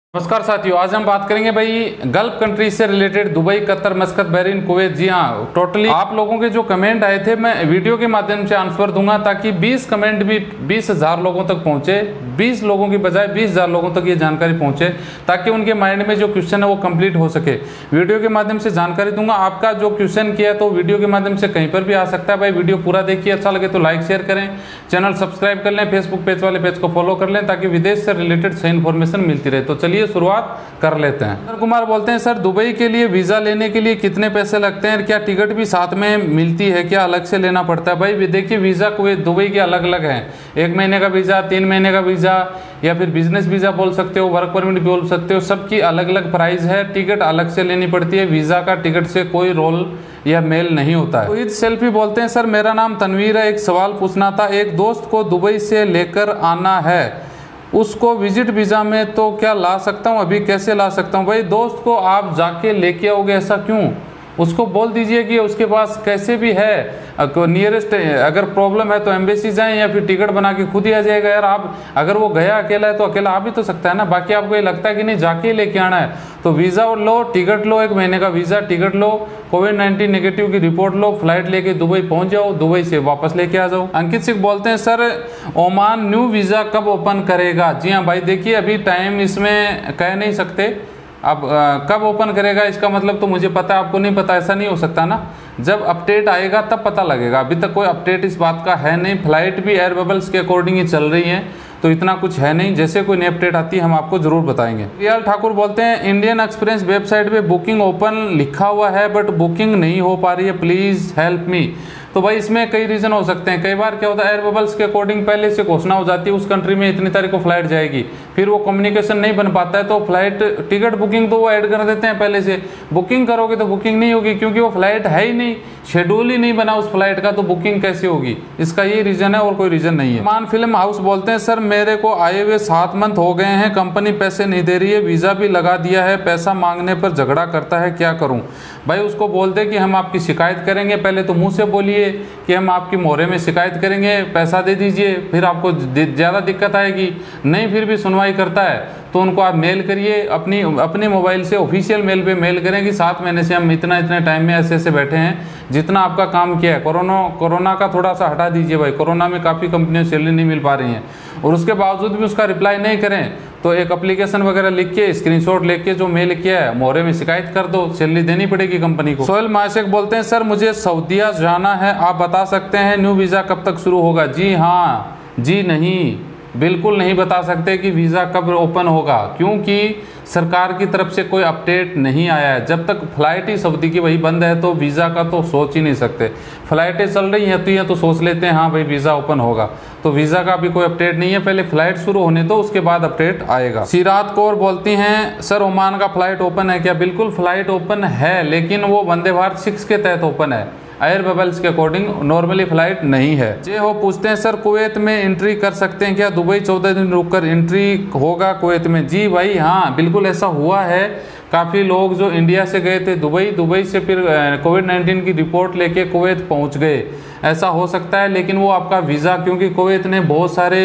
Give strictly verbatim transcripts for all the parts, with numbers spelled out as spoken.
नमस्कार साथियों, आज हम बात करेंगे भाई गल्फ कंट्री से related Dubai, Qatar, Muscat, Bahrain, Kuwait. जी हाँ, टोटली आप लोगों के जो कमेंट आए थे मैं वीडियो के माध्यम से आंसर दूंगा ताकि बीस कमेंट भी बीस हजार लोगों तक पहुंचे, बीस लोगों की बजाय बीस हजार लोगों तक ये जानकारी पहुंचे ताकि उनके माइंड में जो क्वेश्चन है वो कंप्लीट हो सके। वीडियो के माध्यम से जानकारी दूंगा। आपका जो क्वेश्चन किया तो वीडियो के माध्यम से कहीं पर भी आ सकता है। भाई वीडियो पूरा देखिए, अच्छा लगे तो लाइक शेयर करें, चैनल सब्सक्राइब कर लें, फेसबुक पेज वाले पेज को फॉलो कर लें ताकि विदेश से रिलेटेड सही इन्फॉर्मेशन मिलती रहे। तो चलिए शुरुआत कर लेते हैं। सर कुमार बोलते हैं, सर दुबई के लिए वीजा लेने के लिए कितने पैसे लगते हैं? क्या टिकट भी साथ में मिलती है, क्या अलग से लेना पड़ता है? भाई देखिए, वीजा कुवैत दुबई के अलग अलग हैं। एक महीने का वीजा, तीन महीने का वीजा, या फिर बिजनेस वीजा बोल सकते हो, वर्क परमिट बोल सकते हो, सबकी अलग अलग प्राइस है। टिकट अलग से लेनी पड़ती है। वीजा का टिकट से कोई रोल या मेल नहीं होता है। तो ईद सेल्फी बोलते हैं, सर मेरा नाम तनवीर है, एक सवाल पूछना था। एक दोस्त को दुबई से लेकर आना है, उसको विजिट वीज़ा में तो क्या ला सकता हूँ? अभी कैसे ला सकता हूँ? भाई दोस्त को आप जाके लेके आओगे, ऐसा क्यों? उसको बोल दीजिए कि उसके पास कैसे भी है नियरेस्ट, अगर प्रॉब्लम है तो एम्बेसी जाएं या फिर टिकट बना के खुद ही आ जाएगा। यार आप अगर वो गया अकेला है तो अकेला आ भी तो सकता है ना। बाकी आपको ये लगता है कि नहीं जाके लेके आना है तो वीज़ा लो, टिकट लो, एक महीने का वीज़ा, टिकट लो, कोविड नाइन्टीन नेगेटिव की रिपोर्ट लो, फ्लाइट लेके दुबई पहुंच जाओ, दुबई से वापस लेके आ जाओ। अंकित सिंह बोलते हैं, सर ओमान न्यू वीज़ा कब ओपन करेगा? जी हाँ भाई, देखिए अभी टाइम इसमें कह नहीं सकते। अब कब ओपन करेगा इसका मतलब तो मुझे पता है, आपको नहीं पता, ऐसा नहीं हो सकता ना। जब अपडेट आएगा तब पता लगेगा। अभी तक कोई अपडेट इस बात का है नहीं। फ्लाइट भी एयर बबल्स के अकॉर्डिंग ही चल रही है तो इतना कुछ है नहीं। जैसे कोई नई अपडेट आती है हम आपको जरूर बताएंगे। रियाल ठाकुर बोलते हैं, इंडियन एक्सप्रेस वेबसाइट पे बुकिंग ओपन लिखा हुआ है बट बुकिंग नहीं हो पा रही है, प्लीज हेल्प मी। तो भाई इसमें कई रीजन हो सकते हैं। कई बार क्या होता है, एयर बबल्स के अकॉर्डिंग पहले से घोषणा हो जाती है उस कंट्री में इतनी तारीख को फ्लाइट जाएगी, फिर वो कम्युनिकेशन नहीं बन पाता है तो फ्लाइट टिकट बुकिंग तो वो ऐड कर देते हैं पहले से। बुकिंग करोगे तो बुकिंग नहीं होगी क्योंकि वो फ्लाइट है ही नहीं, शेड्यूल ही नहीं बना उस फ्लाइट का, तो बुकिंग कैसे होगी? इसका ये रीजन है और कोई रीजन नहीं है। मान फिल्म हाउस बोलते हैं, सर मेरे को आए हुए सात मंथ हो गए हैं, कंपनी पैसे नहीं दे रही है, वीजा भी लगा दिया है, पैसा मांगने पर झगड़ा करता है, क्या करूं? भाई उसको बोल दे कि हम आपकी शिकायत करेंगे। पहले तो मुंह से बोलिए कि हम आपकी मोहरे में शिकायत करेंगे, पैसा दे दीजिए, फिर आपको ज़्यादा दिक्कत आएगी। नहीं फिर भी सुनवाई करता है तो उनको आप मेल करिए, अपनी अपने मोबाइल से ऑफिशियल मेल पे मेल करें कि सात महीने से हम इतना इतने टाइम में ऐसे ऐसे बैठे हैं, जितना आपका काम किया है। कोरोना कोरोना का थोड़ा सा हटा दीजिए भाई, कोरोना में काफ़ी कंपनियां सैलरी नहीं मिल पा रही हैं और उसके बावजूद भी उसका रिप्लाई नहीं करें तो एक एप्लीकेशन वगैरह लिख के स्क्रीनशॉट लेके जो मेल किया है मोहरे में शिकायत कर दो, सैलरी देनी पड़ेगी कंपनी को। सोहेल माशेक बोलते हैं, सर मुझे सऊदीया जाना है, आप बता सकते हैं न्यू वीज़ा कब तक शुरू होगा? जी हाँ, जी नहीं, बिल्कुल नहीं बता सकते कि वीज़ा कब ओपन होगा क्योंकि सरकार की तरफ से कोई अपडेट नहीं आया है। जब तक फ्लाइट ही सऊदी की वही बंद है तो वीज़ा का तो सोच ही नहीं सकते। फ्लाइटें चल रही हैं तो ये तो सोच लेते हैं हाँ भाई वीज़ा ओपन होगा, तो वीज़ा का भी कोई अपडेट नहीं है। पहले फ्लाइट शुरू होने दो उसके बाद अपडेट आएगा। सिरात कौर बोलती हैं, सर ओमान का फ्लाइट ओपन है क्या? बिल्कुल फ्लाइट ओपन है लेकिन वो वंदे भारत सिक्स के तहत ओपन है, एयर बबल्स के अकॉर्डिंग नॉर्मली फ्लाइट नहीं है। जे हो पूछते हैं, सर कुवैत में एंट्री कर सकते हैं क्या? दुबई चौदह दिन रुककर एंट्री होगा कुवैत में? जी भाई हाँ, बिल्कुल ऐसा हुआ है। काफ़ी लोग जो इंडिया से गए थे दुबई, दुबई से फिर कोविड नाइन्टीन की रिपोर्ट लेके कुवैत पहुंच गए, ऐसा हो सकता है। लेकिन वो आपका वीज़ा, क्योंकि कुवैत ने बहुत सारे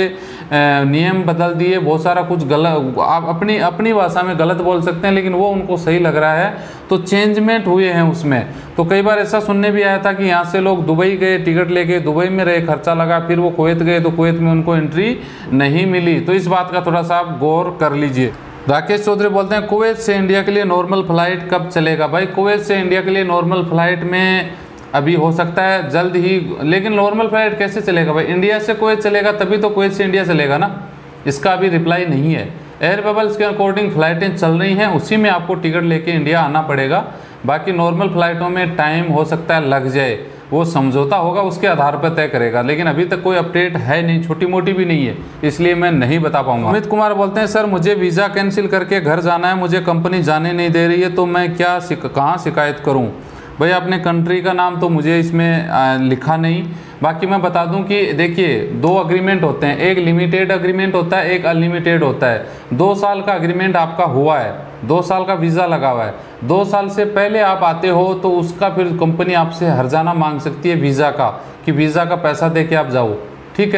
नियम बदल दिए, बहुत सारा कुछ गलत, आप अपनी अपनी भाषा में गलत बोल सकते हैं लेकिन वो उनको सही लग रहा है तो चेंजमेंट हुए हैं उसमें। तो कई बार ऐसा सुनने भी आया था कि यहाँ से लोग दुबई गए, टिकट लेके दुबई में रहे, खर्चा लगा, फिर वो कुवैत गए तो कुवैत में उनको एंट्री नहीं मिली। तो इस बात का थोड़ा सा आप गौर कर लीजिए। राकेश चौधरी बोलते हैं, कुवैत से इंडिया के लिए नॉर्मल फ्लाइट कब चलेगा? भाई कुवैत से इंडिया के लिए नॉर्मल फ्लाइट में अभी हो सकता है जल्द ही, लेकिन नॉर्मल फ्लाइट कैसे चलेगा भाई? इंडिया से कुवैत चलेगा तभी तो कुवैत से इंडिया चलेगा ना। इसका अभी रिप्लाई नहीं है। एयर बबल्स के अकॉर्डिंग फ्लाइटें चल रही हैं, उसी में आपको टिकट लेके इंडिया आना पड़ेगा। बाकी नॉर्मल फ्लाइटों में टाइम हो सकता है लग जाए, वो समझौता होगा उसके आधार पर तय करेगा, लेकिन अभी तक कोई अपडेट है नहीं, छोटी मोटी भी नहीं है, इसलिए मैं नहीं बता पाऊंगा। अमित कुमार बोलते हैं, सर मुझे वीज़ा कैंसिल करके घर जाना है, मुझे कंपनी जाने नहीं दे रही है तो मैं क्या कहाँ शिकायत करूँ? भाई अपने कंट्री का नाम तो मुझे इसमें आ, लिखा नहीं। बाकी मैं बता दूं कि देखिए दो अग्रीमेंट होते हैं, एक लिमिटेड अग्रीमेंट होता है, एक अनलिमिटेड होता है। दो साल का अग्रीमेंट आपका हुआ है, दो साल का वीज़ा लगा हुआ है, दो साल से पहले आप आते हो तो उसका फिर कंपनी आपसे हर्जाना मांग सकती है वीज़ा का, कि वीज़ा का पैसा दे के आप जाओ, ठीक है।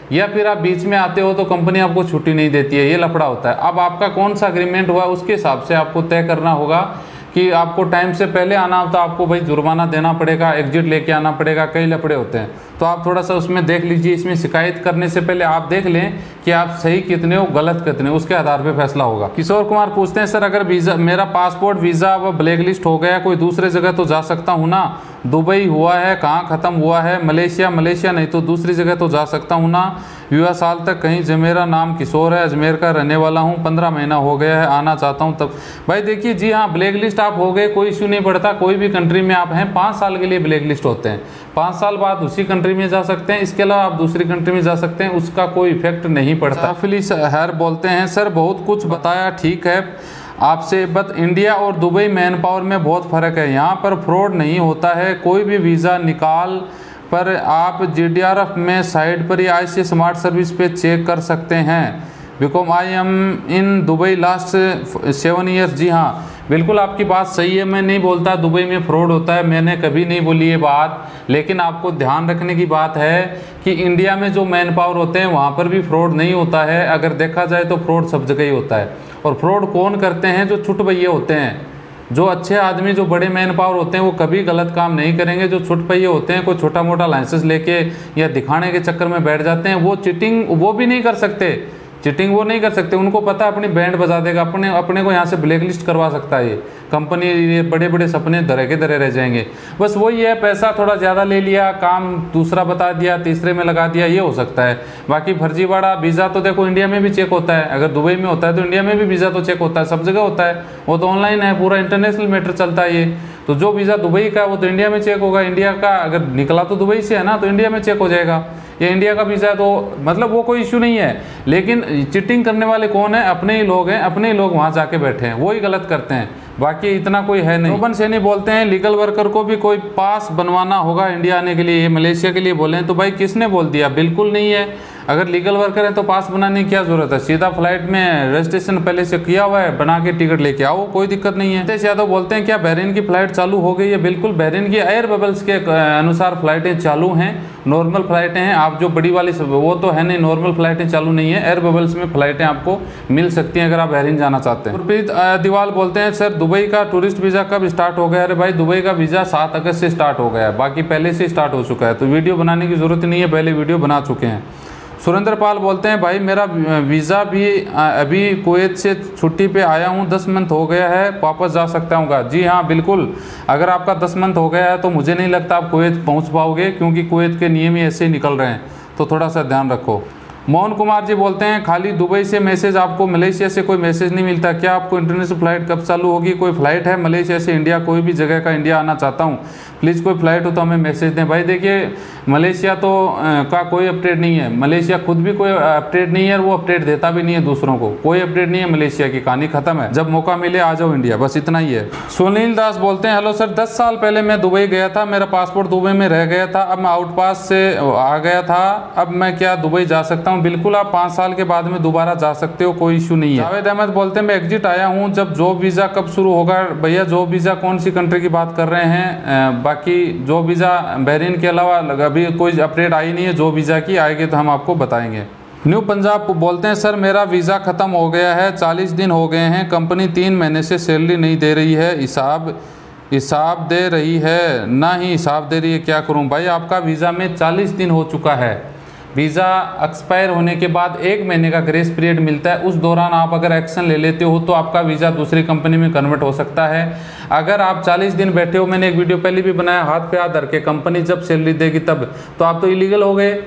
या फिर आप बीच में आते हो तो कंपनी आपको छुट्टी नहीं देती है, ये लफड़ा होता है। अब आपका कौन सा एग्रीमेंट हुआ उसके हिसाब से आपको तय करना होगा कि आपको टाइम से पहले आना हो तो आपको भाई जुर्माना देना पड़ेगा, एग्जिट लेके आना पड़ेगा, कई लफड़े होते हैं। तो आप थोड़ा सा उसमें देख लीजिए। इसमें शिकायत करने से पहले आप देख लें कि आप सही कितने हो, गलत कितने हो, उसके आधार पे फैसला होगा। किशोर कुमार पूछते हैं, सर अगर वीज़ा मेरा पासपोर्ट वीज़ा व ब्लैक लिस्ट हो गया, कोई दूसरे जगह तो जा सकता हूँ ना? दुबई हुआ है, कहाँ ख़त्म हुआ है? मलेशिया, मलेशिया नहीं तो दूसरी जगह तो जा सकता हूँ ना? युवा साल तक कहीं जो, मेरा नाम किशोर है, अजमेर का रहने वाला हूँ, पंद्रह महीना हो गया है, आना चाहता हूँ तब। भाई देखिए जी हाँ, ब्लैक लिस्ट आप हो गए, कोई इशू नहीं पड़ता। कोई भी कंट्री में आप हैं, पाँच साल के लिए ब्लैक लिस्ट होते हैं, पाँच साल बाद उसी कंट्री में जा सकते हैं। इसके अलावा आप दूसरी कंट्री में जा सकते हैं, उसका कोई इफेक्ट नहीं पड़ता। फिलिस हैर बोलते हैं, सर बहुत कुछ बताया ठीक है आपसे, बट इंडिया और दुबई मैन पावर में बहुत फ़र्क है। यहाँ पर फ्रॉड नहीं होता है, कोई भी वीज़ा निकाल पर आप जी डी आर एफ में साइट पर या आई सी स्मार्ट सर्विस पे चेक कर सकते हैं। Because I am in Dubai last seven years. जी हाँ, बिल्कुल आपकी बात सही है। मैं नहीं बोलता दुबई में फ्रॉड होता है, मैंने कभी नहीं बोली ये बात, लेकिन आपको ध्यान रखने की बात है कि इंडिया में जो मैन पावर होते हैं वहाँ पर भी फ्रॉड नहीं होता है। अगर देखा जाए तो फ्रॉड सब जगह ही होता है। और फ्रॉड कौन करते हैं? जो छुट पहिए होते हैं, जो अच्छे आदमी, जो बड़े मैन पावर होते हैं, वो कभी गलत काम नहीं करेंगे। जो छुट पहिए होते हैं, कोई छोटा मोटा लाइसेंस लेके या दिखाने के चक्कर में बैठ जाते हैं, वो चीटिंग वो भी नहीं कर सकते। चीटिंग वो नहीं कर सकते, उनको पता है अपनी बैंड बजा देगा, अपने अपने को यहाँ से ब्लैक लिस्ट करवा सकता है ये कंपनी। ये बड़े बड़े सपने धरे के धरे रह जाएंगे। बस वही है, पैसा थोड़ा ज़्यादा ले लिया, काम दूसरा बता दिया, तीसरे में लगा दिया, ये हो सकता है। बाकी फर्जीवाड़ा वीज़ा तो देखो इंडिया में भी चेक होता है। अगर दुबई में होता है तो इंडिया में भी वीज़ा तो चेक होता है, सब जगह होता है। वो तो ऑनलाइन है, पूरा इंटरनेशनल मैटर चलता है ये। तो जो वीज़ा दुबई का है वो तो इंडिया में चेक होगा। इंडिया का अगर निकला तो दुबई से है ना, तो इंडिया में चेक हो जाएगा। ये इंडिया का वीज़ा है तो मतलब वो कोई इशू नहीं है। लेकिन चीटिंग करने वाले कौन है? अपने ही लोग हैं, अपने ही लोग वहाँ जाके बैठे हैं, वो ही गलत करते हैं, बाकी इतना कोई है नहीं। रोबन सैनी बोलते हैं, लीगल वर्कर को भी कोई पास बनवाना होगा इंडिया आने के लिए, ये मलेशिया के लिए बोले हैं। तो भाई किसने बोल दिया? बिल्कुल नहीं है। अगर लीगल वर्कर है तो पास बनाने की क्या जरूरत है? सीधा फ्लाइट में रजिस्ट्रेशन पहले से किया हुआ है, बना के टिकट लेके आओ, कोई दिक्कत नहीं है। तेज यादव बोलते हैं, क्या बहरीन की फ्लाइट चालू हो गई है? बिल्कुल, बहरीन की एयर बबल्स के अनुसार फ्लाइटें चालू हैं, नॉर्मल फ्लाइटें हैं। आप जो बड़ी वाली वो तो है नहीं, नॉर्मल फ्लाइटें चालू नहीं है, एयर बबल्स में फ्लाइटें आपको मिल सकती हैं अगर आप बहरीन जाना चाहते हैं। गुरप्रीत दीवाल बोलते हैं, सर दुबई का टूरिस्ट वीज़ा कब स्टार्ट हो गया? अरे भाई, दुबई का वीज़ा सात अगस्त से स्टार्ट हो गया है, बाकी पहले से स्टार्ट हो चुका है, तो वीडियो बनाने की ज़रूरत नहीं है, पहले वीडियो बना चुके हैं। सुरेंद्र पाल बोलते हैं, भाई मेरा वीज़ा भी अभी कुवैत से छुट्टी पे आया हूँ, दस मंथ हो गया है, वापस जा सकता हूँ? जी हाँ बिल्कुल, अगर आपका दस मंथ हो गया है तो मुझे नहीं लगता आप कुवैत पहुँच पाओगे, क्योंकि कुवैत के नियम ही ऐसे ही निकल रहे हैं, तो थोड़ा सा ध्यान रखो। मोहन कुमार जी बोलते हैं, खाली दुबई से मैसेज, आपको मलेशिया से कोई मैसेज नहीं मिलता क्या? आपको इंटरनेशनल फ्लाइट कब चालू होगी? कोई फ्लाइट है मलेशिया से इंडिया, कोई भी जगह का इंडिया आना चाहता हूँ, प्लीज़ कोई फ्लाइट हो तो हमें मैसेज दें। भाई देखिए, मलेशिया तो आ, का कोई अपडेट नहीं है, मलेशिया खुद भी कोई अपडेट नहीं है, और वो अपडेट देता भी नहीं है दूसरों को, कोई अपडेट नहीं है मलेशिया की, कहानी खत्म है। जब मौका मिले आ जाओ इंडिया, बस इतना ही है। सुनील दास बोलते हैं, हेलो सर, दस साल पहले मैं दुबई गया था, मेरा पासपोर्ट दुबई में रह गया था, अब मैं आउट पास से आ गया था, अब मैं क्या दुबई जा सकता हूँ? बिल्कुल, आप पाँच साल के बाद में दोबारा जा सकते हो, कोई इशू नहीं है। जावेद अहमद बोलते हैं, मैं एग्जिट आया हूँ, जब जॉब वीज़ा कब शुरू होगा? भैया जॉब वीज़ा कौन सी कंट्री की बात कर रहे हैं? बाकी जॉब वीज़ा बहरीन के अलावा अभी कोई अपडेट आई नहीं है, जॉब वीज़ा की आएगी तो हम आपको बताएंगे। न्यू पंजाब बोलते हैं, सर मेरा वीज़ा ख़त्म हो गया है, चालीस दिन हो गए हैं, कंपनी तीन महीने से सैलरी नहीं दे रही है, हिसाब हिसाब दे रही है ना ही हिसाब दे रही है, क्या करूं? भाई आपका वीज़ा में चालीस दिन हो चुका है, वीज़ा एक्सपायर होने के बाद एक महीने का ग्रेस पीरियड मिलता है, उस दौरान आप अगर एक्शन ले लेते हो तो आपका वीज़ा दूसरी कंपनी में कन्वर्ट हो सकता है। अगर आप चालीस दिन बैठे हो, मैंने एक वीडियो पहले भी बनाया, हाथ पे हाथ धर के, कंपनी जब सैलरी देगी तब, तो आप तो इलीगल हो गए,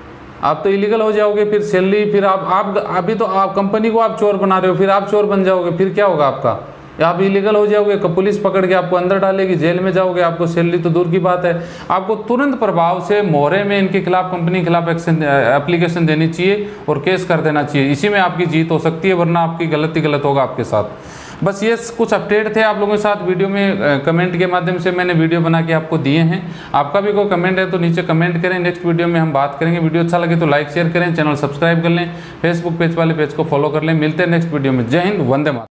आप तो इलीगल हो जाओगे। फिर सैलरी, फिर आप आप अभी तो आप कंपनी को आप चोर बना रहे हो, फिर आप चोर बन जाओगे, फिर क्या होगा आपका? आप इलीगल हो जाओगे, पुलिस पकड़ के आपको अंदर डालेगी, जेल में जाओगे, आपको सैलरी तो दूर की बात है। आपको तुरंत प्रभाव से मोहरे में इनके खिलाफ, कंपनी के खिलाफ एक्शन एप्लीकेशन देनी चाहिए और केस कर देना चाहिए, इसी में आपकी जीत हो सकती है, वरना आपकी गलती गलत होगा आपके साथ। बस ये कुछ अपडेट थे आप लोगों के साथ, वीडियो में कमेंट के माध्यम से मैंने वीडियो बना के आपको दिए हैं। आपका भी कोई कमेंट है तो नीचे कमेंट करें, नेक्स्ट वीडियो में हम बात करेंगे। वीडियो अच्छा लगे तो लाइक शेयर करें, चैनल सब्सक्राइब कर लें, फेसबुक पेज वाले पेज को फॉलो कर लें। मिलते हैं नेक्स्ट वीडियो में। जय हिंद, वंदे मातरम।